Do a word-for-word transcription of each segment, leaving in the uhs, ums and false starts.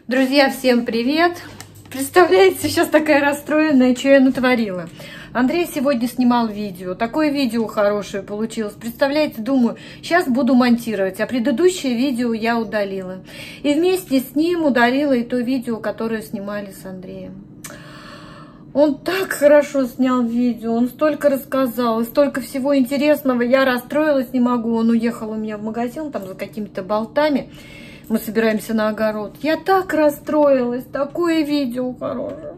Друзья, всем привет! Представляете, сейчас такая расстроенная, что я натворила. Андрей сегодня снимал видео. Такое видео хорошее получилось. Представляете, думаю, сейчас буду монтировать. А предыдущее видео я удалила. И вместе с ним удалила и то видео, которое снимали с Андреем. Он так хорошо снял видео, он столько рассказал, и столько всего интересного. Я расстроилась, не могу. Он уехал у меня в магазин там за какими-то болтами. Мы собираемся на огород. Я так расстроилась. Такое видео хорошее.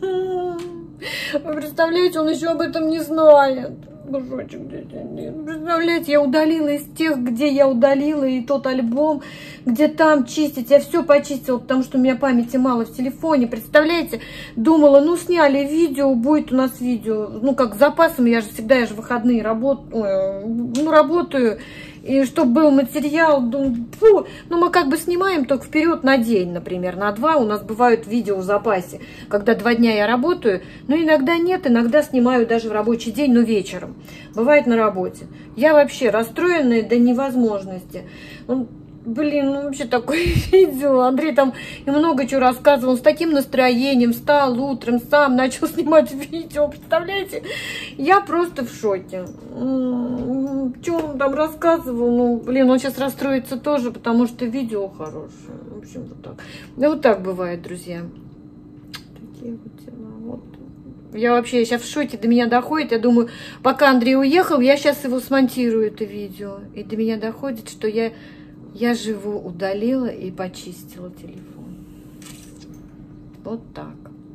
Вы представляете, он еще об этом не знает. Божочек, представляете, я удалила из тех, где я удалила, и тот альбом, где там чистить. Я все почистила, потому что у меня памяти мало в телефоне. Представляете, думала, ну сняли видео, будет у нас видео. Ну как с запасом, я же всегда, я же выходные работаю, ну работаю. И чтобы был материал, думаю, фу, ну мы как бы снимаем только вперед на день, например, на два. У нас бывают видео в запасе, когда два дня я работаю, но иногда нет, иногда снимаю даже в рабочий день, но вечером. Бывает на работе. Я вообще расстроенная до невозможности. Он, блин, ну вообще такое видео. Андрей там и много чего рассказывал, он с таким настроением встал утром, сам начал снимать видео, представляете? Я просто в шоке. Что он там рассказывал? Ну, блин, он сейчас расстроится тоже, потому что видео хорошее. В общем, вот так. Ну, вот так бывает, друзья. Такие вот дела. Вот. Я вообще сейчас в шоке, до меня доходит. Я думаю, пока Андрей уехал, я сейчас его смонтирую, это видео. И до меня доходит, что я, я живу, удалила и почистила телефон. Вот так.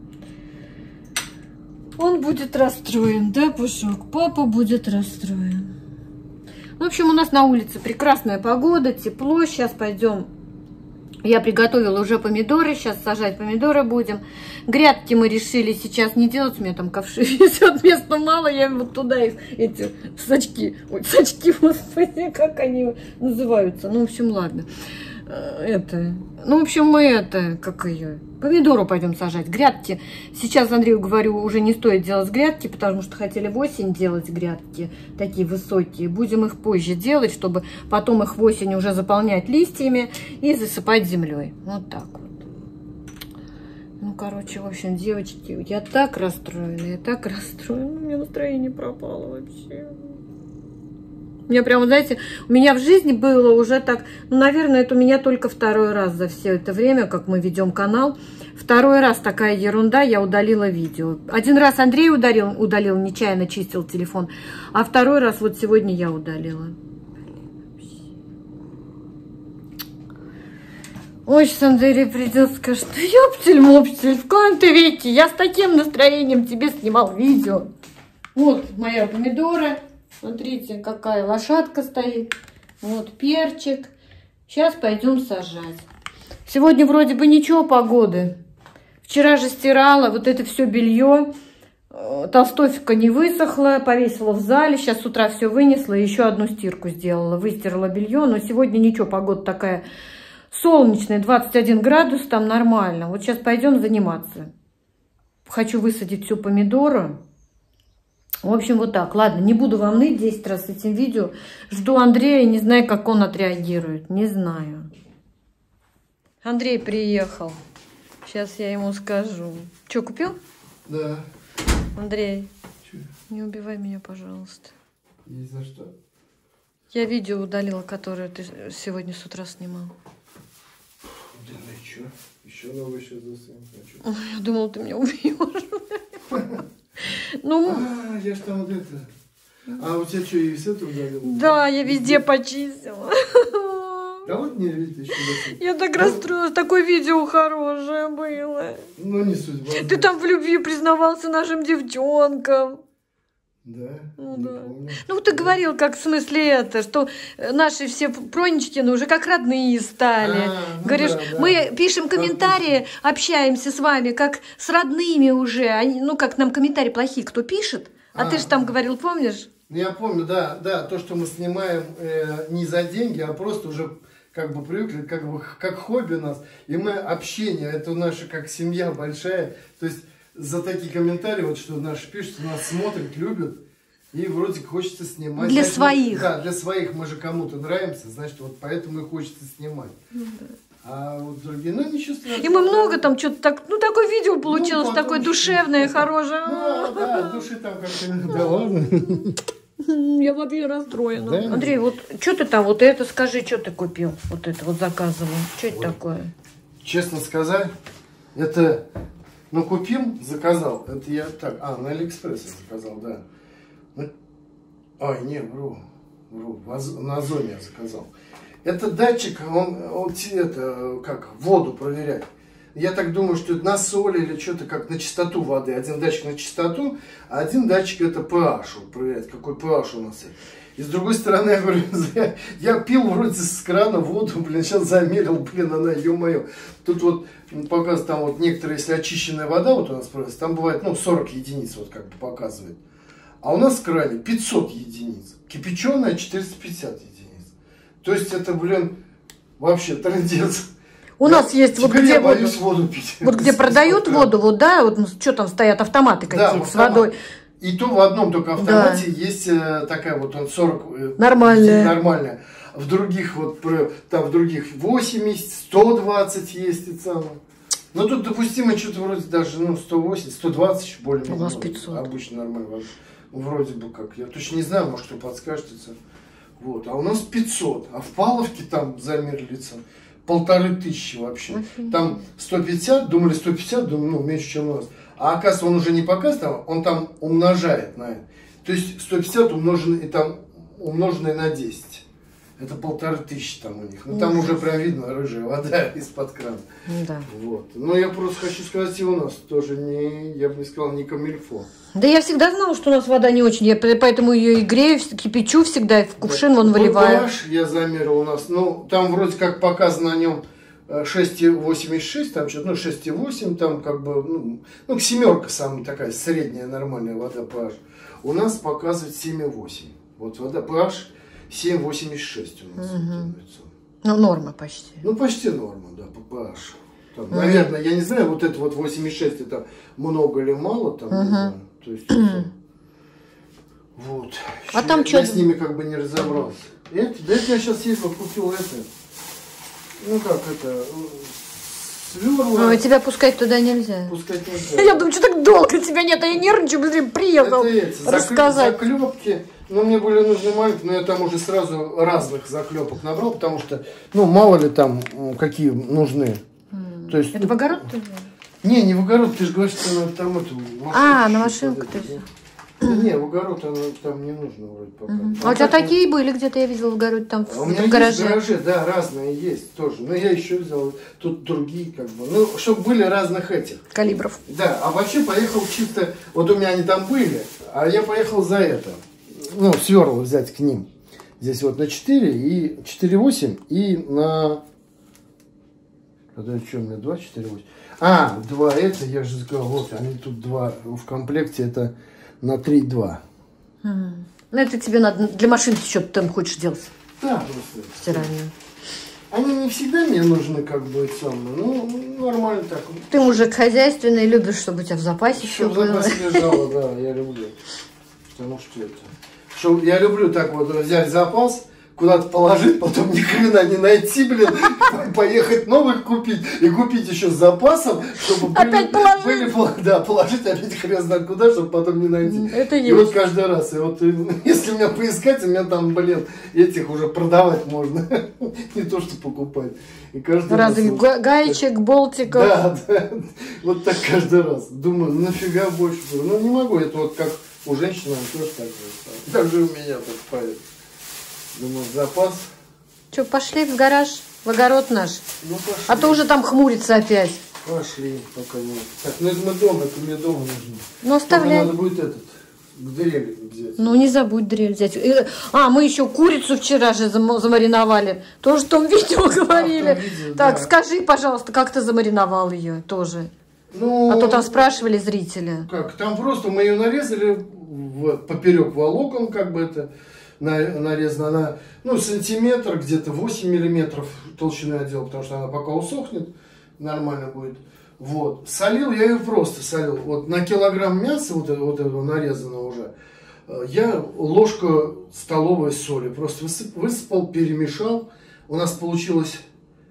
Он будет расстроен, да, Пушок? Папа будет расстроен. В общем, у нас на улице прекрасная погода, тепло. Сейчас пойдем. Я приготовила уже помидоры. Сейчас сажать помидоры будем. Грядки мы решили сейчас не делать. У меня там ковши висят, места мало. Я вот туда их, эти сачки. Ой, сачки, господи, как они называются. Ну, в общем, ладно. Это, ну, в общем, мы это, как ее, помидору пойдем сажать. Грядки. Сейчас Андрею говорю, уже не стоит делать грядки, потому что хотели в осень делать грядки, такие высокие. Будем их позже делать, чтобы потом их в осень уже заполнять листьями и засыпать землей. Вот так вот. Ну, короче, в общем, девочки, я так расстроена, я так расстроена. У меня настроение пропало вообще. У меня прямо, знаете, у меня в жизни было уже так, ну, наверное, это у меня только второй раз за все это время, как мы ведем канал. Второй раз такая ерунда, я удалила видео. Один раз Андрей удалил, удалил, нечаянно чистил телефон, а второй раз вот сегодня я удалила. Ой, сейчас Андрей придет и скажет, ёптель-моптель, в коем-то веке, я с таким настроением тебе снимал видео. Вот моя помидора. Смотрите, какая лошадка стоит. Вот перчик. Сейчас пойдем сажать. Сегодня вроде бы ничего погоды. Вчера же стирала вот это все белье. Толстовка не высохла, повесила в зале. Сейчас с утра все вынесла, еще одну стирку сделала. Выстирала белье, но сегодня ничего, погода такая солнечная, двадцать один градус, там нормально. Вот сейчас пойдем заниматься. Хочу высадить всю помидору. В общем, вот так. Ладно, не буду вам ныть десять раз с этим видео. Жду Андрея, не знаю, как он отреагирует. Не знаю. Андрей приехал. Сейчас я ему скажу. Что, купил? Да. Андрей, Че? не убивай меня, пожалуйста. И за что? Я видео удалила, которое ты сегодня с утра снимал. Да ну и что? Еще новое сейчас засыпем. Я думала, ты меня убьешь. Ну, а, я ж там вот это. А у тебя что, и все это удалил? Да, я везде почистила. Да вот не видите еще. Я так расстроилась, такое видео хорошее было. Ну не судьба. Ты там в любви признавался нашим девчонкам. Да? Ну, не да. помню. Ну, ты говорил, как в смысле это, что наши все Проничкины уже как родные стали. А, ну Говоришь, да, да. мы пишем комментарии, общаемся с вами как с родными уже. Они, ну, как нам комментарии плохие кто пишет. А, а ты же там говорил, помнишь? Я помню, да, да, то, что мы снимаем э, не за деньги, а просто уже как бы привыкли, как бы как хобби у нас. И мы общение, это наша как семья большая. То есть за такие комментарии, вот что наши пишут, нас смотрят, любят. И вроде хочется снимать. Для значит, своих. Да, для своих. Мы же кому-то нравимся, значит, вот поэтому и хочется снимать. Ну, да. А вот другие, ну ничего страшного. И мы много там что-то так, ну такое видео получилось, ну, такое душевное, хорошее. Ну, да, души там как-то, да ладно. Я вообще расстроена. Да? Андрей, вот что ты там, вот это скажи, что ты купил? Вот это вот заказывал. Что это вот. такое? Честно сказать, это, ну, купил, заказал. Это я так, а, на Алиэкспрессе заказал, да. Ну, ой, не, вру, вру, на Озоне я заказал. Это датчик, он, он это, как, воду проверяет. Я так думаю, что это на соли или что-то, как на чистоту воды. Один датчик на чистоту, а один датчик это pH, он проверяет, какой pH у нас. И с другой стороны, я говорю, я, я пил вроде с крана воду, блин, сейчас замерил, блин, она, ё-моё. Тут вот показывает, там вот некоторые, если очищенная вода вот у нас происходит, там бывает, ну, сорок единиц вот как бы показывает. А у нас в кране пятьсот единиц, кипяченая четыреста пятьдесят единиц. То есть это, блин, вообще трындец. У я, нас есть вот где я воду, боюсь воду пить. Вот где продают воду, вот да, вот что там стоят автоматы какие-то да, с водой. И то в одном только автомате да. есть э, такая вот он сорок нормальная. нормальная. В других вот там в других восемьдесят, сто двадцать есть и самое. Но тут допустимо что-то вроде даже ну сто восемьдесят, сто двадцать более. У вас пятьсот. Обычно нормально. Вроде бы как. Я точно не знаю, может кто подскажет. Вот. А у нас пятьсот. А в Павловке там замерлится полторы тысячи вообще. Uh-huh. Там сто пятьдесят, думали сто пятьдесят, думаю, ну меньше, чем у нас. А оказывается, он уже не показывает, он там умножает на это. То есть сто пятьдесят умноженное, и там умноженное на десять. Это полторы тысячи там у них. Ну там уже прям видно рыжая вода из-под крана. Да. Вот. Но я просто хочу сказать, и у нас тоже не, я бы не сказал, не камильфо. Да я всегда знала, что у нас вода не очень. Я поэтому ее и грею, кипячу всегда, и в кувшин вон выливаю. pH я замерил у нас. Ну, там вроде как показано на нем шесть восемьдесят шесть, там что-то, ну, шесть восемь, там как бы, ну, ну, семерка самая такая, средняя нормальная вода pH. У нас показывает семь восемь. Вот вода pH семь восемьдесят шесть у нас. Угу. Ну, норма почти. Ну, почти норма, да, по pH. Там, угу. Наверное, я не знаю, вот это вот восемьдесят шесть, это много или мало, там, угу. не знаю. То есть, угу. вот. А я, там я что? с ними как бы не разобрался. Это, да это я сейчас ездил, купил это. Ну как это, сверла. А тебя пускать туда нельзя. Пускать нельзя. Я думаю, что так долго тебя нет, а я нервничаю, быстрее приехал это эти, рассказать. Заклепки, ну мне были нужны маленькие, но я там уже сразу разных заклепок набрал, потому что, ну мало ли там какие нужны. Mm. То есть, это в огород ты взял? Не, не в огород, ты же говоришь, что на там эту машинку. А, на машинку ты взял. Да не, в огород оно там не нужно вроде пока. Uh-huh. А, а у тебя такие были, где-то я видела в огороде, там а в, у меня в гараже. Есть в гараже, да, разные есть тоже. Но я еще взял, тут другие как бы. Ну, чтобы были разных этих. Калибров. Да, а вообще поехал чисто, вот у меня они там были, а я поехал за это. Ну, сверла взять к ним. Здесь вот на четыре и четыре восемь и на... Это что, у меня два, четыре, восемь? А, два это, я же сказал, вот, они тут два в комплекте, это на три два. Mm. Ну, это тебе надо для машинки что-то там хочешь делать. Да, просто. Стиральную. Они не всегда мне нужны, как бы, самые, ну, нормально так. Ты мужик хозяйственный, любишь, чтобы у тебя в запасе все было. Чтобы в запасе лежало, да, я люблю. Потому что это... Что я люблю так вот взять запас, куда-то положить, потом ни хрена не найти, блин, поехать новых купить и купить еще с запасом, чтобы опять были, положить. Были, да, положить опять хрен знает куда, чтобы потом не найти. Это и есть. Вот каждый раз, и вот если меня поискать, у меня там, блин, этих уже продавать можно, не то что покупать. И каждый Разных раз, гаечек, болтиков. Да, да, вот так каждый раз. Думаю, нафига больше, ну не могу, это вот как у женщины тоже так же, даже у меня так парит. Думаю, запас. Че, пошли в гараж, в огород наш? Ну, пошли. А то уже там хмурится опять. Пошли, пока нет. Так, ну это мы дома, это мне дома нужно. Ну, оставляй. Надо будет этот, к дрели взять. Ну, не забудь дрель взять. А, мы еще курицу вчера же замариновали. Тоже в том видео говорили. А, видео, так, да. Скажи, пожалуйста, как ты замариновал ее тоже? Ну, а то там спрашивали зрители. Как, там просто мы ее нарезали в, поперек волокон, как бы это... нарезана она, ну, сантиметр, где-то восемь миллиметров толщины отдела, потому что она пока усохнет, нормально будет. Вот. Солил я ее просто солил. Вот на килограмм мяса, вот, это, вот этого нарезанного уже, я ложку столовой соли просто высып, высыпал, перемешал. У нас получилось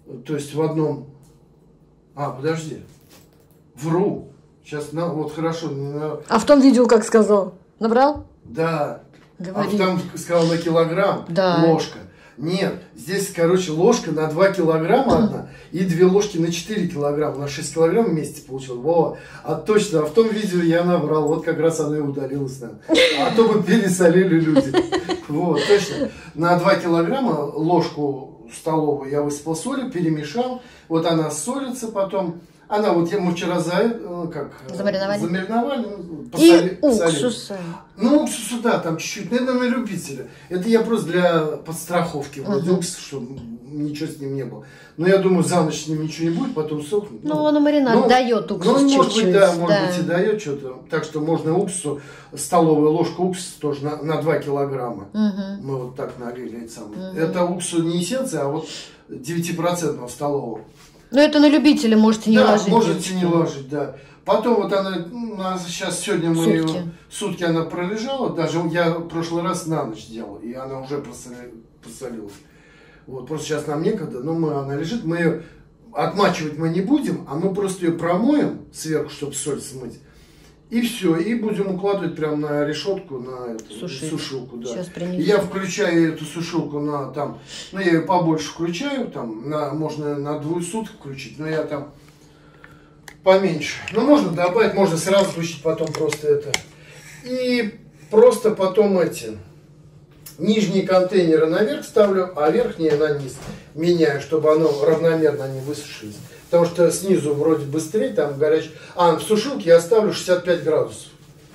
То есть в одном... А, подожди. Вру. Сейчас, на, вот хорошо. На... А в том видео как сказал? Набрал? Да. Говори. А там сказал на килограмм да. ложка. Нет, здесь, короче, ложка на два килограмма одна и две ложки на четыре килограмма. На шесть килограмм вместе получил. Во, а точно, а в том видео я набрал. Вот как раз оно и удалилось. Наверное. А то бы пересолили люди. Вот, точно. На два килограмма ложку столовую я высыпал солью, перемешал. Вот она солится потом. Она вот, мы вчера за, как, замариновали, замариновали посоли, и уксуса. Ну, уксусу, да, там чуть-чуть, наверное, на любителя. Это я просто для подстраховки, вроде uh-huh. уксус, чтобы ничего с ним не было. Но я думаю, за ночь с ним ничего не будет, потом сохнет. Ну, он маринад ну, дает уксус ну, чуть-чуть. Может быть, да, может да. быть и дает что-то. Так что можно уксусу, столовая ложка уксуса тоже на, на два килограмма. Uh-huh. Мы вот так налили. Uh-huh. Это уксус не эссенция, а вот девятипроцентного столового. Ну, это на любителя можете не да, ложить. можете не ложить, да. Потом вот она, у нас сейчас сегодня мы сутки. ее, сутки она пролежала, даже я в прошлый раз на ночь делал, и она уже просолилась. Вот, просто сейчас нам некогда, но мы, она лежит, мы ее отмачивать мы не будем, а мы просто ее промоем сверху, чтобы соль смыть. И все, и будем укладывать прямо на решетку, на эту сушилку. Да. И я включаю эту сушилку на там, ну я ее побольше включаю, там, на, можно на двое суток включить, но я там поменьше. Ну можно добавить, можно сразу включить, потом просто это. И просто потом эти нижние контейнеры наверх ставлю, а верхние на низ меняю, чтобы оно равномерно не высушилось. Потому что снизу вроде быстрее, там горячий. А, в сушилке я ставлю шестьдесят пять градусов.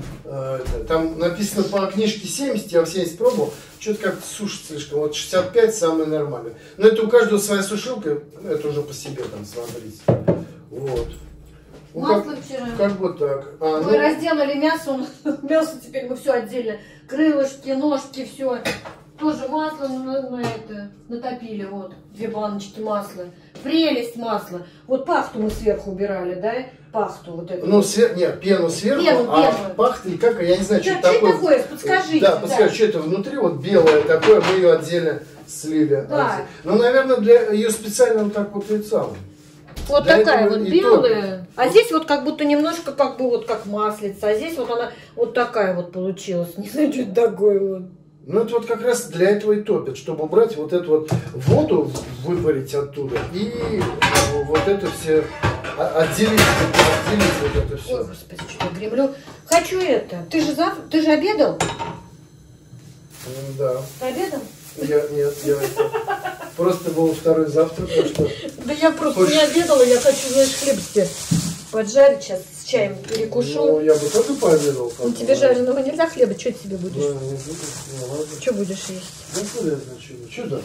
Там написано по книжке семьдесят, я в семьдесят пробовал. Что-то как-то сушит слишком. Вот шестьдесят пять самое нормальное. Но это у каждого своя сушилка, это уже по себе там смотрите. Вот. Ну, масло как, вчера. Как вот так. А, мы ну... разделали мясо, мясо теперь мы все отдельно. Крылышки, ножки, все. Тоже масло на, на это натопили, вот, две баночки масла. Прелесть масла. Вот пахту мы сверху убирали, да? Пахту вот эту. Ну, свер... нет, пену сверху, пену, а пену. пахта, и как, я не знаю, что, что, что это такое. такое, подскажите. Да, подскажите, да. Что это внутри, вот белое такое, мы ее отдельно слили. Да. Ну, наверное, для ее специально вот так вот и самое. Вот для такая вот белая, а вот. Здесь вот как будто немножко как бы вот как маслица, а здесь вот она вот такая вот получилась, не знаю, что это такое вот. Ну это вот как раз для этого и топят, чтобы убрать вот эту вот воду, выпарить оттуда и вот это все отделить, отделить вот это все. Ой, господи, что я гремлю. Хочу это. Ты же зав... ты же обедал? Да. Ты обедал? Я, нет, я это, просто был второй завтрак, так что... Да я просто не обедала, я хочу, знаешь, хлеб себе поджарить сейчас с чаем, перекушу. Ну, я бы тоже пообедал. Ну, тебе жареного нельзя хлеба, что тебе будешь? Да, не буду, ну ладно. Что будешь есть? Ну, куда я знаю, что дашь?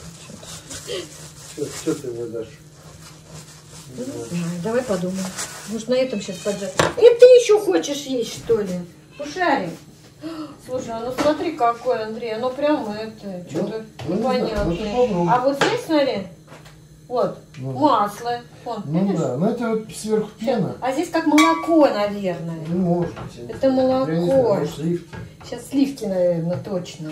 Что, что ты мне дашь? Не знаю, давай подумаем. Может, на этом сейчас поджарить. И ты еще хочешь есть, что ли? Пушарик. Слушай, а ну смотри, какой, Андрей, оно прямо это, что-то ну, непонятное. Ну, а вот здесь, смотри, вот, ну, масло. Вон, ну видишь? да, но это вот сверху пена. А здесь как молоко, наверное. Ну, может быть. Это молоко. Я не знаю, может, сливки. Сейчас сливки, наверное, точно.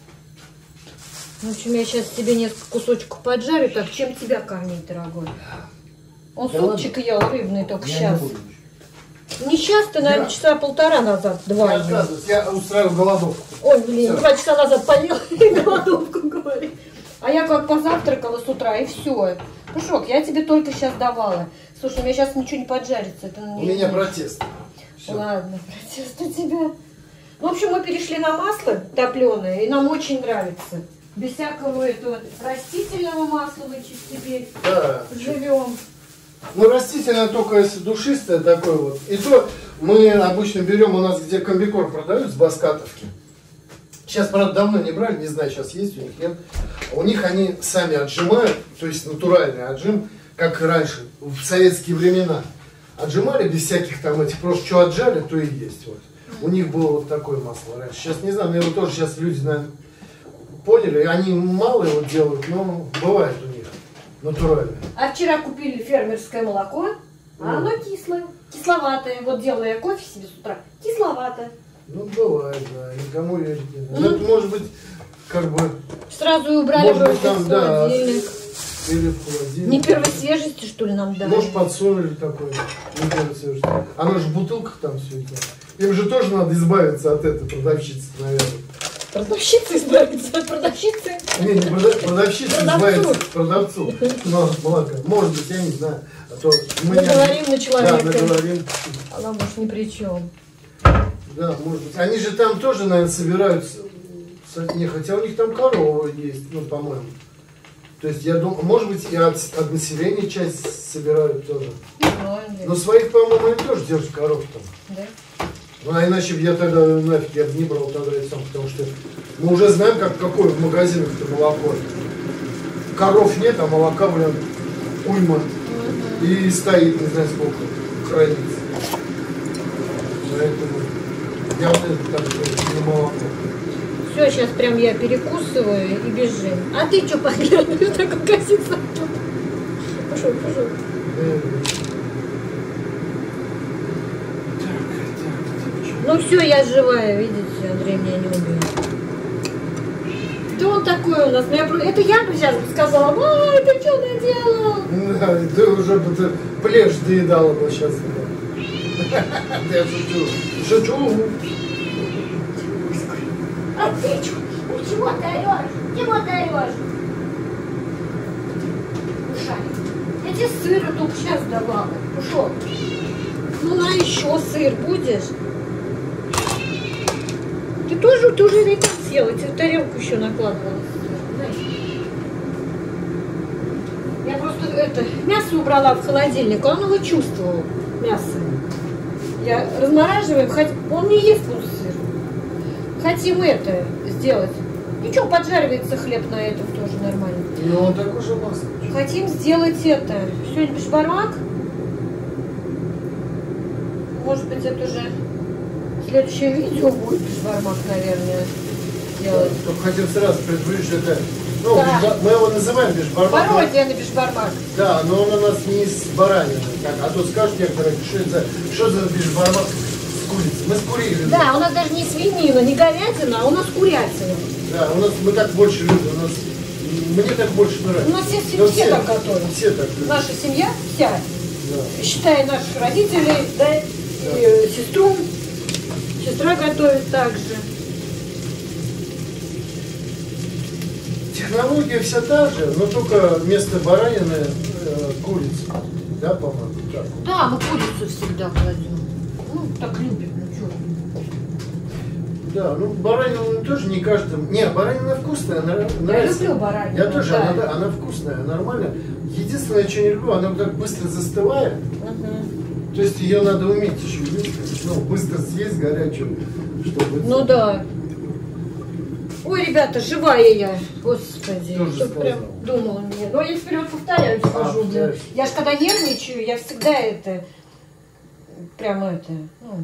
В общем, я сейчас тебе несколько кусочков поджарю. Так, чем тебя кормить, дорогой? Он да супчик ладно. Ел рыбный только я сейчас. Не, не сейчас, ты, наверное, я... часа полтора назад, два. Я отказываюсь, я устраиваю голодовку. Ой, блин, все. Два часа назад поел и голодовку говорит. А я как позавтракала с утра, и все. Пушок, я тебе только сейчас давала. Слушай, у меня сейчас ничего не поджарится. Это у меня протест. Все. Ладно, протест у тебя. Ну, в общем, мы перешли на масло топленое, и нам очень нравится. Без всякого этого растительного масла мы теперь да. живем. Ну, растительное только если душистое такое вот. И то мы обычно берем у нас, где комбикорм продают с Баскатовки. Сейчас, правда, давно не брали, не знаю, сейчас есть у них, нет. У них они сами отжимают, то есть натуральный отжим, как раньше, в советские времена. Отжимали без всяких там этих, просто что отжали, то и есть. Вот. У них было вот такое масло раньше. Сейчас не знаю, наверное, тоже сейчас люди, наверное, поняли. Они мало его делают, но бывает у них натуральное. А вчера купили фермерское молоко, а mm. оно кислое, кисловатое. Вот делала я кофе себе с утра, кисловатое. Ну, бывает, да, никому верить не надо. Mm. Это может быть, как бы... Сразу и убрали может быть, там, да, Или в холодильник. Не первой свежести, что ли, нам дали? Может, подсолили такой. Не первой свежести. Оно же в бутылках там все это. Им же тоже надо избавиться от этой продавщицы, наверное. Продавщица избавиться от продавщицы? Не, не прода продавщица избавиться от продавцу. Ну, молока. Может быть, я не знаю. А то мы наговорим не... на человека. Да, наговорим. Она, может, ни при чем. Да, может быть. Они же там тоже, наверное, собираются. Не, хотя у них там корова есть, ну, по-моему. То есть, я думаю, может быть, и от, от населения часть собирают тоже. Но своих, по-моему, они тоже держат коров там. Да? Ну, а иначе я тогда нафиг, я бы не брал тогда это сам, потому что мы уже знаем, как, какое в магазинах-то молоко. Коров нет, а молока, блин, уйма. И стоит, не знаю сколько, хранится. Поэтому явно это так, не молоко. Все, сейчас прям я перекусываю и бежим. А ты что поглядываешь, так косится? Пошел, пошел. Ну все, я живая, видите, Андрей меня не убил. Кто он такой у нас? Меня... Это я бы сейчас сказала, ой, ты что наделал? Да, ты уже бы ты плешь доедала бы сейчас. Я шучу. Шучу. А ты что? Чего ты орешь? Чего ты орешь? Ушай. Я тебе сыра только сейчас давала. Ушел. Ну на еще сыр будешь? Ты тоже, ты уже это съел, я тебе в тарелку еще накладывала. Знаешь? Я просто это, мясо убрала в холодильник, он его чувствовал, мясо. Я размораживаю, хоть, он не ест вкус сыр. Хотим это сделать. Ничего, поджаривается хлеб на этом тоже нормально. Ну, он такой же масло. Хотим сделать это. Сегодня бешбармак. Может быть, это уже следующее видео будет бешбармак, наверное, делать. Да, хотим сразу предупредить, что это... Ну, да. бешбар... мы его называем бешбармак. Пародия на бешбармак. Да, но он у нас не из баранины. А то скажут некоторые, что это, что за бешбармак с курицей. Мы с курицей. Да, у нас даже не свинина, не говядина, а у нас курятина. Да, у нас мы так больше любим. У нас, мне так больше нравится. У нас все, все, все так готовят. Все так любят. Наша семья вся, да. Считая наших родителей, да, да. И сестру. Сестра готовит так же. Технология вся та же, но только вместо баранины э, курица. Да, по-моему? Да. Да, мы курицу всегда кладем. Ну, так любим, ну что. Да, ну баранину тоже не каждым. Не, баранина вкусная, она нравится. Я люблю баранину. Я тоже, да. она, она вкусная, нормально. Единственное, что не люблю, она так быстро застывает. Угу. То есть ее надо уметь еще есть, ну, быстро съесть горячую, чтобы... Ну да. Ой, ребята, живая я, господи. Тоже прям думала мне. Но я вперед повторяю, скажу. А, да. Я же когда нервничаю, я всегда это, прямо это, ну,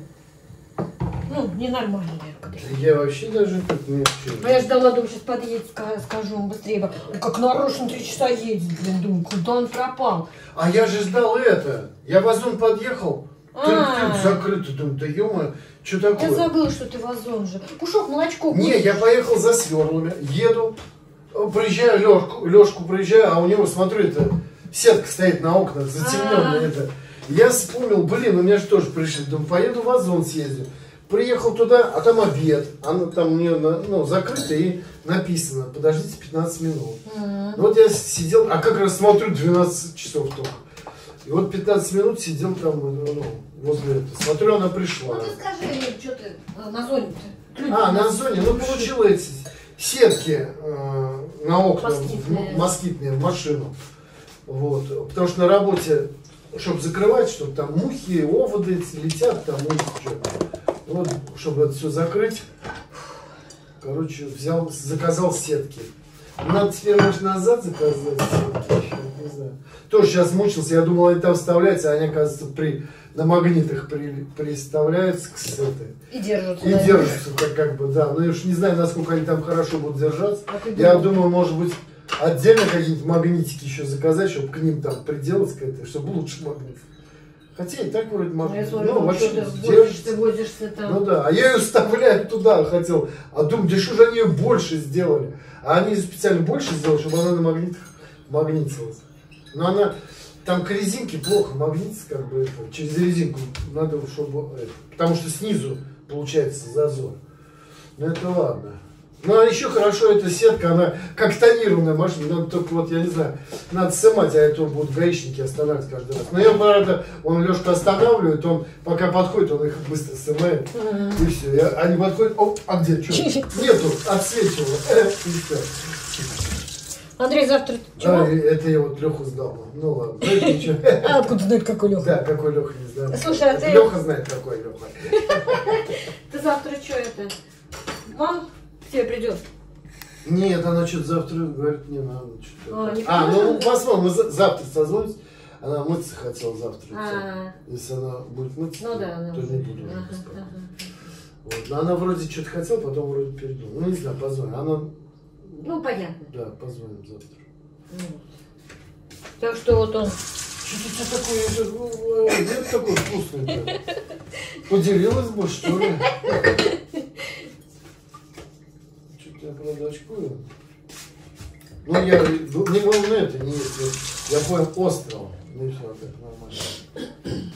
ну ненормально. Я вообще даже тут не... А я ждала, думаю, сейчас подъедет, скажу ему быстрее. Как нарочно три часа едет, блин, думаю, куда он пропал. А я же ждал это. Я в Озон подъехал, А-а-а. закрыто, думаю, да ё-моё, что такое? Я забыла, что ты в Озон же. Пушок, молочко. Не, я поехал за сверлами, еду, проезжаю Лёшку, Лёшку проезжаю, а у него, смотрю, это сетка стоит на окнах, затемненная это. Я вспомнил, блин, у меня же тоже пришли, думаю, поеду в Озон съездю. Приехал туда, а там обед, она там мне ну, закрыта и написано, подождите пятнадцать минут. Mm-hmm. Вот я сидел, а как раз смотрю, двенадцать часов только. И вот пятнадцать минут сидел там ну, возле этого. Смотрю, она пришла. Ну ты скажи мне, что ты на зоне-то? А, на зоне, ну получила эти сетки э, на окна, москитные. В, москитные, в машину. Вот. Потому что на работе, чтобы закрывать, чтобы там мухи, оводы летят, там мухи, что-то. Вот, чтобы это все закрыть, короче, взял, заказал сетки. Надо теперь, может, назад заказать сетки еще, не знаю. Тоже сейчас мучился, я думал, они там вставляются, а они, оказывается, при, на магнитах при, приставляются к этой. И держатся. И держатся, как, как бы, да. Ну, я уж не знаю, насколько они там хорошо будут держаться. А я думал, думаю, может быть, отдельно какие-нибудь магнитики еще заказать, чтобы к ним там приделать, чтобы лучше магнит. Хотя и так вроде можно. Ну, смотрю, ну вообще ты возишься, возишься там. Ну да, а я ее вставляю туда хотел. А думаю, да что же они ее больше сделали? А они специально больше сделали, чтобы она на магнитах магнитилась. Но она, там к резинке плохо магнитится, как бы, это, через резинку надо, чтобы, это, потому что снизу получается зазор. Но это ладно. Ну, а еще хорошо, эта сетка, она как тонированная машина, надо только, вот, я не знаю, надо снимать, а это будут гаишники останавливать каждый раз. Но я, правда, он Лешка останавливает, он пока подходит, он их быстро снимает, mm-hmm. и все. Я, они подходят, о, а где, что? Нету, отсвечивало, и все. Андрей, завтра чего? А, это я вот Леху сдал. Ну ладно. А откуда знает, какой Леха? Да, какой Леха, не знаю. Слушай, а ты... Леха знает, какой Леха. Ты завтра что это? Мам к тебе придет? Нет, она что-то завтра говорит, не надо. А, не а ну посмотрим, мы завтра созвонимся. Она мыться хотела завтра. А. Если она будет мыться, ну, то, да, то да. не буду. Ага, ага. Вот. Но она вроде что-то хотела, потом вроде передумала. Ну не знаю, позвоним. Она... Ну понятно. Да, позвоним завтра. Ну. Так что вот он. Что-то такое, нет такой вкусный. Поделилась бы, что ли? Что-то я, правда, очкую. Ну, я не волну это, не если я понял острого. Ну и все, так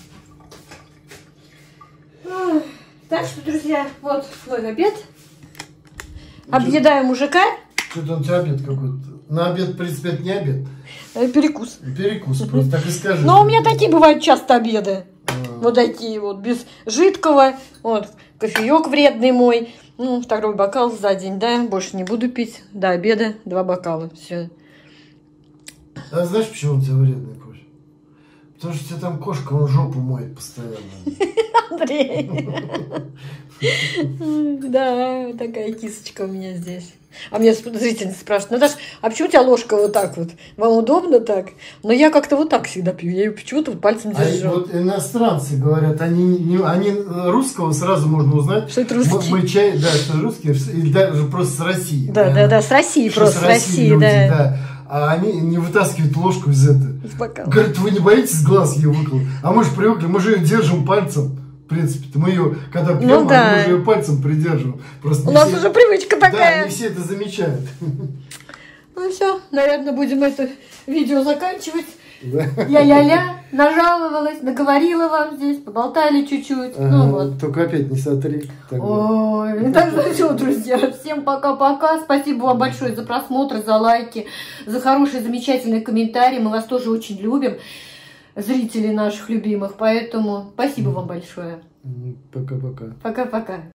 нормально. Так что, друзья, вот мой обед. Объедаю мужика. Что-то у тебя обед какой-то. На обед, в принципе, это не обед. Перекус. Перекус, просто так и скажи. Но у меня такие бывают часто обеды. А. Вот такие вот, без жидкого. Вот, кофеек вредный мой. Ну, второй бокал за день, да. Больше не буду пить. До обеда два бокала. Все. А знаешь, почему у тебя вредный кофе? Потому что у тебя там кошка, он жопу моет постоянно. Андрей. Да, такая кисочка у меня здесь. А меня зрительница спрашивает, Наташа, а почему у тебя ложка вот так вот? Вам удобно так? Но я как-то вот так всегда пью. Я ее почему-то вот пальцем держу. А вот иностранцы говорят, они, не, они русского сразу можно узнать. Что это русский? Мы, мы чай, да, что русские, или даже просто с России. Да, да, да, да, с России, просто с России, люди, да. да. А они не вытаскивают ложку из этого. Из бокала. Говорят, вы не боитесь глаз ее выколоть? А мы же привыкли, мы же ее держим пальцем. В принципе, мы ее, когда пьем, ну, да. мы же ее пальцем придерживаем. Просто у нас все... уже привычка такая. Да, не все это замечают. Ну все, наверное, будем это видео заканчивать. Да. Я ля-ля, нажаловалась, наговорила вам здесь, поболтали чуть-чуть. Ага, ну вот. Только опять не сотри. Ой, так что все, друзья. Всем пока-пока. Спасибо вам большое за просмотр, за лайки, за хорошие, замечательные комментарии. Мы вас тоже очень любим. Зрителей наших любимых, поэтому спасибо вам большое. Пока-пока. Пока-пока.